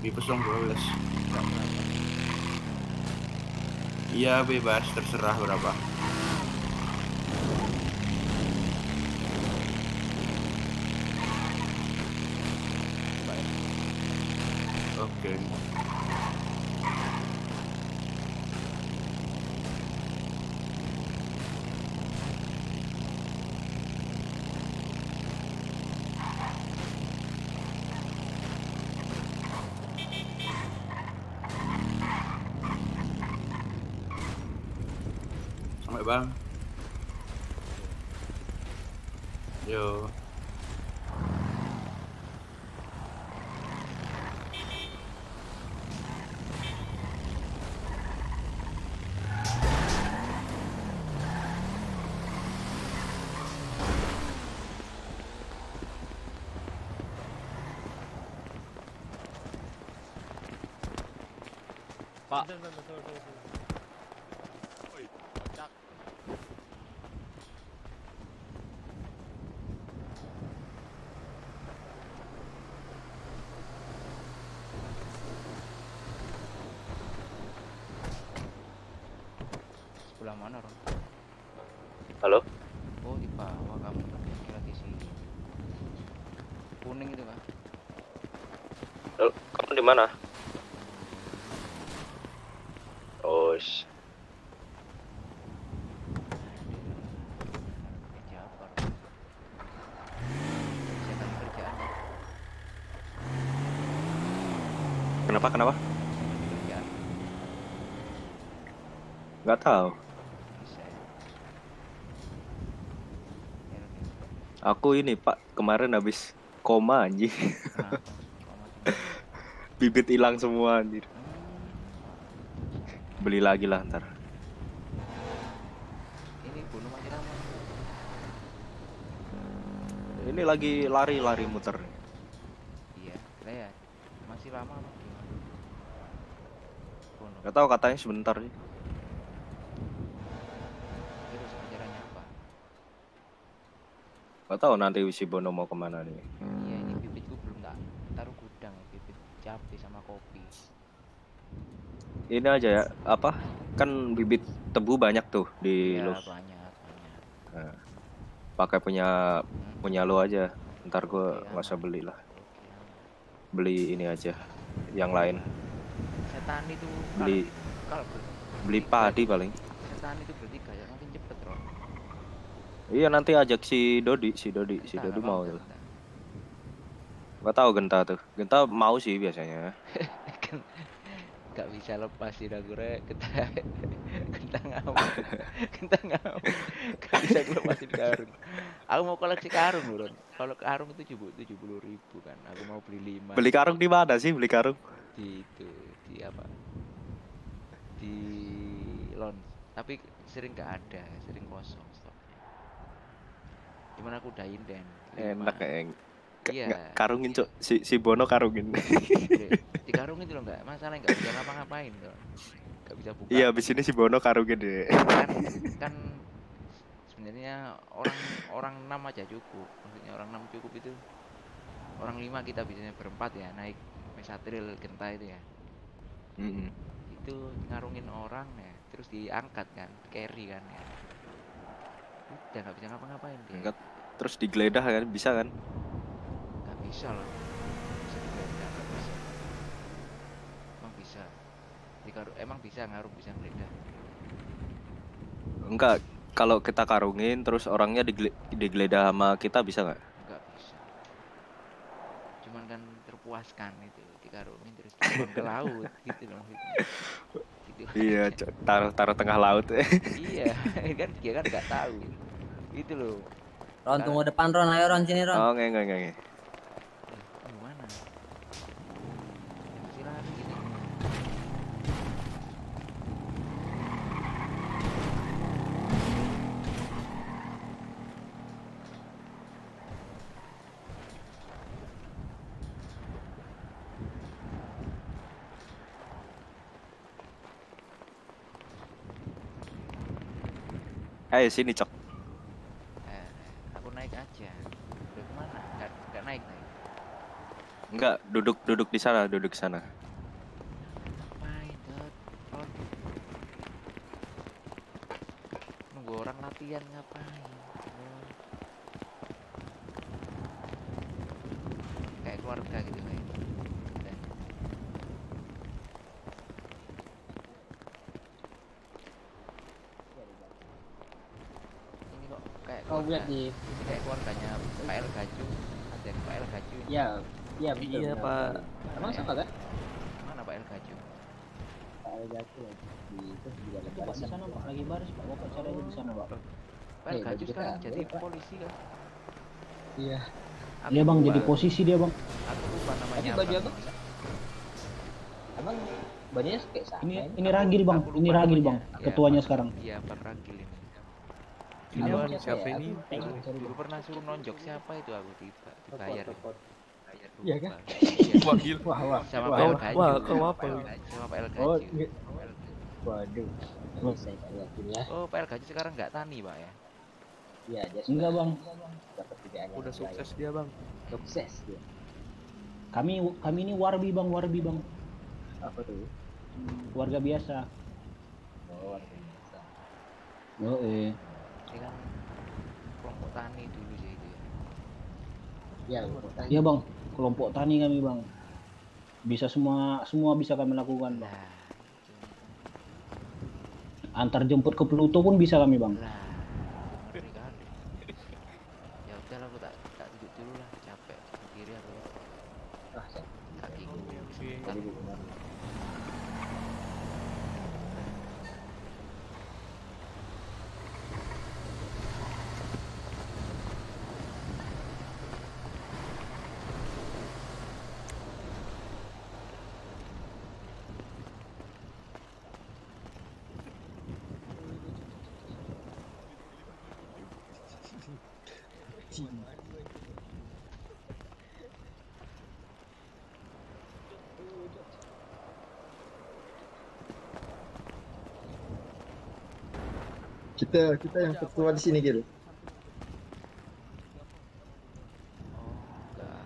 Bebas dong 12. Enggak berapa. Iya bebas, terserah berapa. Coba ya. Oke. Sampai bang. Yo. Pak. Woi, kocak. Sebelah mana, Ron? Halo? Oh, di bawah kamu. Kira di sini. Kuning itu, Kak. Kamu di mana? Oh, Kerja apa, Ron? Saya kan kerjaan. kenapa? Kerjaan Nggak tahu. bisa ya. Ya, Ron, ya. Aku ini Pak, kemarin habis koma anjir. Kenapa? Kok mati mulu? Bibit hilang semua anjir. Hmm. Beli lagi lah ntar. Ini bunuh masih lama. Ini lagi lari muter. Iya, lah ya. Masih lama apa gimana? Bunuh. Nggak tahu katanya sebentar sih. Terus acaranya apa? Nggak tahu nanti si Bono mau kemana nih. Iya, ini bibitku belum tak taruh gudang ya, bibit cabai sama kopi. Ini aja ya, apa? Kan bibit tebu banyak tuh di Iya, lo. banyak. Nah, pakai punya lo aja. Ntar gue Oke, nggak usah aman. beli lah. Oke, aman. Beli ini aja. Yang lain. Setan itu Beli kalau beli padi paling. setan itu bertiga ya makin cepet, Ron. Iya nanti ajak si Dodi Entah, nggak mau mau tuh. entah. Nggak tahu Genta tuh. Genta mau sih biasanya. Kan nggak bisa lepas sih Dagure kentang ngamuk. Kentang ngamuk. Nggak bisa lepasin karung. Aku mau koleksi karung loh, Ron. Kalau karung itu 70.000 kan. Aku mau beli 5 Beli karung di mana sih beli karung? di itu, di apa? Di Lons. Tapi sering nggak ada, sering kosong stoknya. Cuman aku udah inden 5. Enak ya. Iya, Karungin cok si Bono karungin. dikarungin itu loh, nggak masalah, nggak bisa ngapa-ngapain loh, nggak bisa buka. Iya abis ini si Bono karungin deh. kan sebenarnya orang 6 aja cukup, maksudnya orang 6 cukup itu. Orang 5 kita biasanya berempat ya, naik mesatril genta itu ya, itu ngarungin orang ya, terus diangkat kan, carry kan ya, udah nggak bisa ngapa-ngapain dia. Angkat terus digeledah kan bisa kan? Nggak bisa loh, bisa digeledah, nggak bisa. Emang bisa emang bisa ngaruh, bisa geledah. Enggak, kalau kita karungin terus orangnya digeledah sama kita bisa nggak? Nggak bisa, cuman kan terpuaskan itu dikarungin terus dibuang ke laut gitu loh maksudnya. Gitu Iya, aja. taruh tengah laut. Iya, kan dia kan nggak tahu itu loh. Ron, tunggu depan Ron, ayo Ron, sini Ron. Oh nggak. Kamu mana? Masih lari gitu. Ayo sini cok. Aku naik aja. Udah kemana? Nggak naik. Enggak, duduk di sana, duduk di sana. Ngapain Dot? Ron, nunggu orang latihan ngapain? Ron, kayak keluarga gitu kayak. Dan ini kok kayak Kau keluarga, lihat di ini kayak keluarganya Pak El Gaju, ada Pak El Gaju. ya, iya betul. Iya, benar, Pak. betul. Emang sama kan? Mana Pak El Gaju? Pak El Jatuh di itu di dalam Itu Pak di sana Pak, lagi baris Pak, Bapak cari aja di sana Pak. Pak El Nih, Gaju baju sekarang kita, jadi boleh, Pak. polisi kan? Iya. Aku Dia Bang lupa- jadi posisi dia Bang. Aku lupa namanya Tapi apa. baju abang Abang bajunya kayak sama. Ini Ragil Bang, Aku lupa ini Ragil namanya. Bang, Ya, ketuanya Bang- sekarang. Iya Bang Ragil ini. Ini Abang Bang, siapa ini? Dulu pernah suruh nonjok siapa itu aku dibayar. Iya kan? Iya. Wah, gila. Wah. Sama wah, Pak El wah. Gaju. Wah, kau Sama apa? Pak El Gaju. Sama Pak El Oh, Gaju. iya. Waduh. Ini saya yakin ya. Oh, Pak El Gaju sekarang nggak tani Pak ya? Iya, dia Enggak Bang, dapat kerjaan yang Udah lain. sukses dia, Bang. Sukses dia. kami ini warbi Bang, Apa tuh? warga biasa. Oh, warga biasa. Oh Ini kan kelompok tani dulu sih itu ya. Iya, bertanya. Iya Bang, kelompok tani kami Bang. Bisa semua bisa kami lakukan Bang. Lah, Antar jemput ke Pluto pun bisa kami Bang. lah, ngeri kali. Ya udahlah, aku tak duduk dulu lah, capek sendiri aku. Ah, saya. Kakiku Jadi benar. Kita yang ketua di sini Gil. Oh, enggak.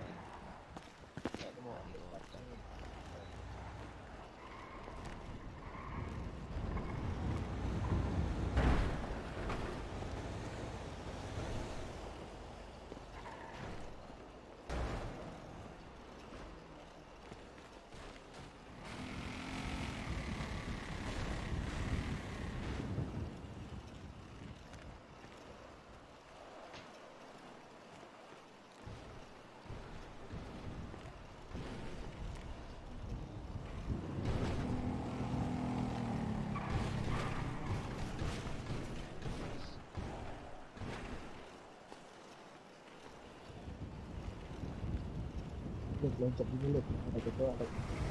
Loncat dulu loh. Ada ketua ada.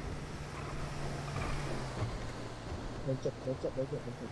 Loncat.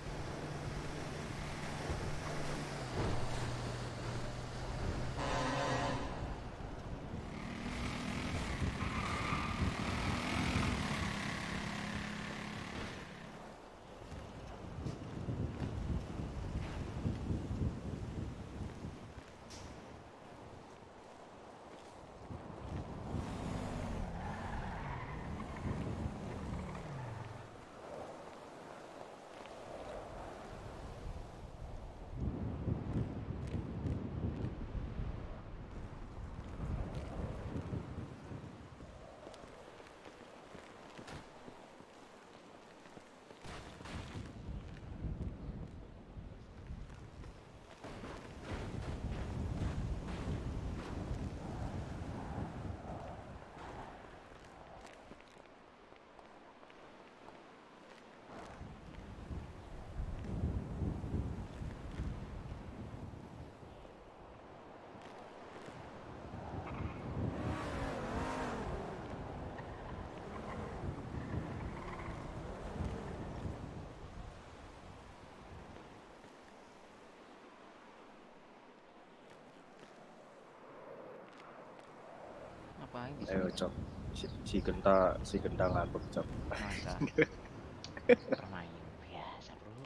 Ngapain di Ayo, sini? Cok. Si Genta ngantuk, Cok. Masa bermain biasa bro.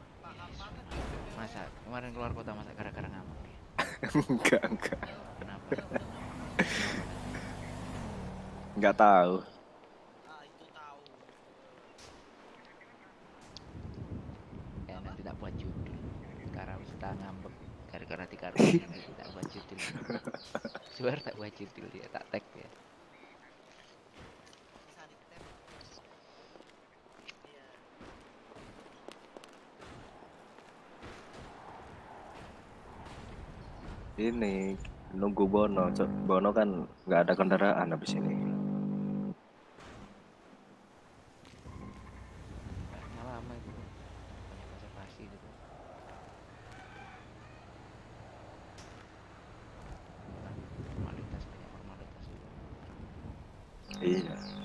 Masa kemarin keluar kota masa gara-gara ngamuk ya? Enggak. Kenapa? Nggak tahu. Ya nanti tak buat judul. Karena kita ngambek gara-gara nanti tak buat judul. Suara tak buat judul ya, tak tag ya. Ini nunggu Bono. Bono kan nggak ada kendaraan habis ini. Karena lama itu banyak konservasi gitu. Formalitas banyak formalitas juga. Iya.